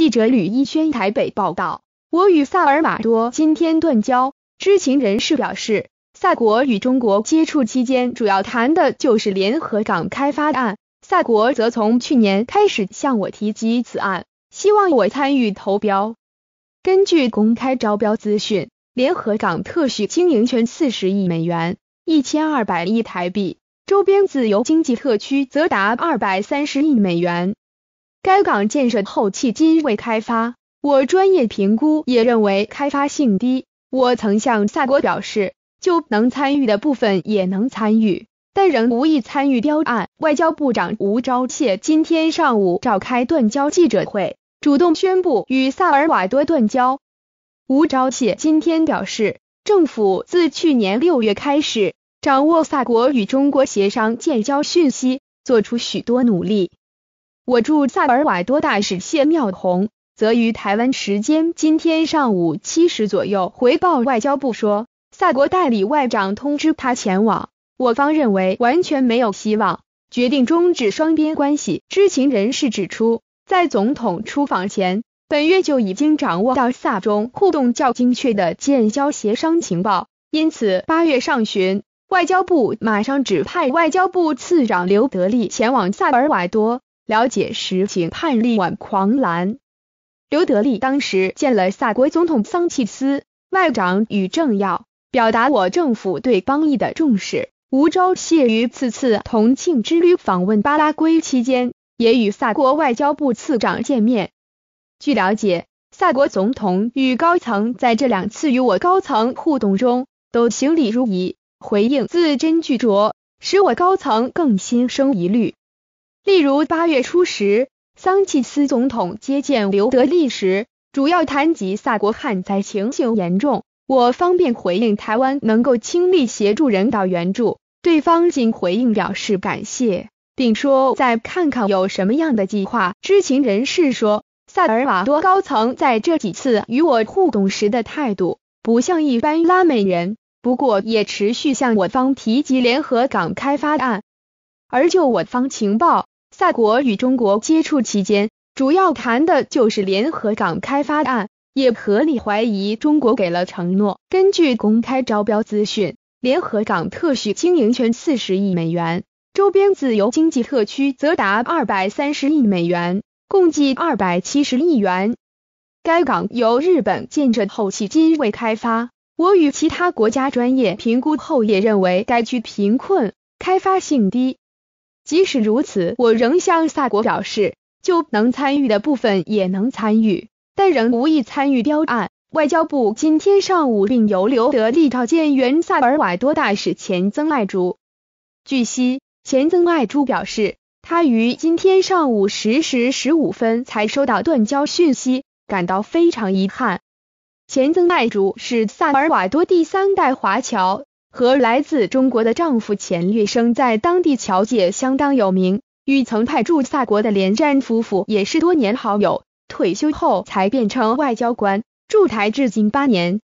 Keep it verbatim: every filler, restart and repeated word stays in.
记者吕一轩台北报道，我与萨尔瓦多今天断交。知情人士表示，萨国与中国接触期间主要谈的就是联合港开发案，萨国则从去年开始向我提及此案，希望我参与投标。根据公开招标资讯，联合港特许经营权四十亿美元，一千二百亿台币，周边自由经济特区则达二百三十亿美元。该港建设后迄今未开发，我专业评估也认为开发性低。我曾向萨国表示，就能参与的部分也能参与，但仍无意参与标案。外交部长吴钊燮今天上午召开断交记者会，主动宣布与萨尔瓦多断交。吴钊燮今天表示，政府自去年六月开始掌握萨国与中国协商建交讯息，做出许多努力。我驻萨尔瓦多大使谢妙红则于台湾时间今天上午七时左右回报外交部说，萨国代理外长通知他前往，我方认为完全没有希望，决定终止双边关系。知情人士指出，在总统出访前，本月就已经掌握到萨中互动较精确的建交协商情报，因此八月上旬，外交部马上指派外交部次长刘德利前往萨尔瓦多了解实情，判力挽狂澜。刘德利当时见了萨国总统桑切斯、外长与政要，表达我政府对邦谊的重视。吴钊燮于此次同庆之旅访问巴拉圭期间，也与萨国外交部次长见面。据了解，萨国总统与高层在这两次与我高层互动中，都行礼如仪，回应字斟句酌，使我高层更心生疑虑。例如八月初时，桑切斯总统接见刘德利时，主要谈及萨国旱灾情形严重，我方便回应台湾能够倾力协助人道援助，对方仅回应表示感谢，并说再看看有什么样的计划。知情人士说，萨尔瓦多高层在这几次与我互动时的态度不像一般拉美人，不过也持续向我方提及联合港开发案。而就我方情报，萨国与中国接触期间，主要谈的就是联合港开发案，也合理怀疑中国给了承诺。根据公开招标资讯，联合港特许经营权四十亿美元，周边自由经济特区则达二百三十亿美元，共计二百七十亿元。该港由日本建设后迄今未开发，我与其他国家专业评估后也认为该区贫困，开发性低。即使如此，我仍向萨国表示，就能参与的部分也能参与，但仍无意参与标案。外交部今天上午并由刘德利召见原萨尔瓦多大使钱曾爱珠。据悉，钱曾爱珠表示，他于今天上午十时十五分才收到断交讯息，感到非常遗憾。钱曾爱珠是萨尔瓦多第三代华侨，和来自中国的丈夫钱略生在当地侨界相当有名，与曾派驻萨国的连战夫妇也是多年好友，退休后才变成外交官，驻台至今八年。